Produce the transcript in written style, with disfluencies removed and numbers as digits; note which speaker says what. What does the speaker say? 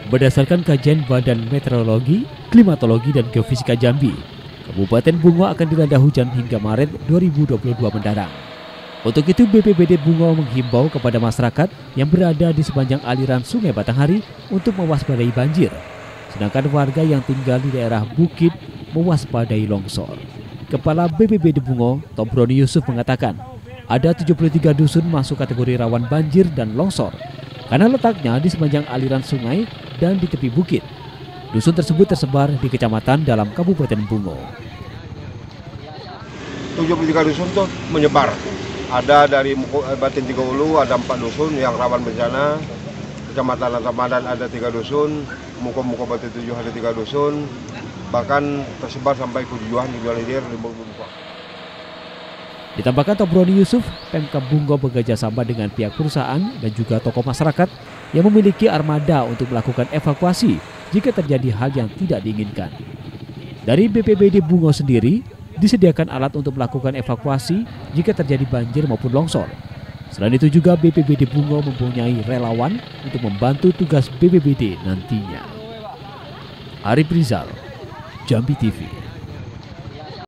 Speaker 1: Berdasarkan kajian Badan Meteorologi, Klimatologi, dan Geofisika Jambi, Kabupaten Bungo akan dilanda hujan hingga Maret 2022 mendatang. Untuk itu, BPBD Bungo menghimbau kepada masyarakat yang berada di sepanjang aliran Sungai Batanghari untuk mewaspadai banjir, sedangkan warga yang tinggal di daerah bukit mewaspadai longsor. Kepala BPBD Bungo, Tobroni Yusuf, mengatakan ada 73 dusun masuk kategori rawan banjir dan longsor karena letaknya di sepanjang aliran sungai dan di tepi bukit. Dusun tersebut tersebar di kecamatan dalam Kabupaten Bungo.
Speaker 2: 73 dusun itu menyebar. Ada dari Batin Tiga Ulu ada 4 dusun yang rawan bencana. Kecamatan Ramadan ada 3 dusun. Muko Batin 7 ada 3 dusun. Bahkan tersebar sampai ke Jujuan, Hilir, Limbung-Limbung.
Speaker 1: Ditambahkan Tobroni Yusuf, Pemkab Bungo bekerja sama dengan pihak perusahaan dan juga tokoh masyarakat yang memiliki armada untuk melakukan evakuasi jika terjadi hal yang tidak diinginkan. Dari BPBD Bungo sendiri, disediakan alat untuk melakukan evakuasi jika terjadi banjir maupun longsor. Selain itu juga BPBD Bungo mempunyai relawan untuk membantu tugas BPBD nantinya. Arif Rizal, Jambi TV.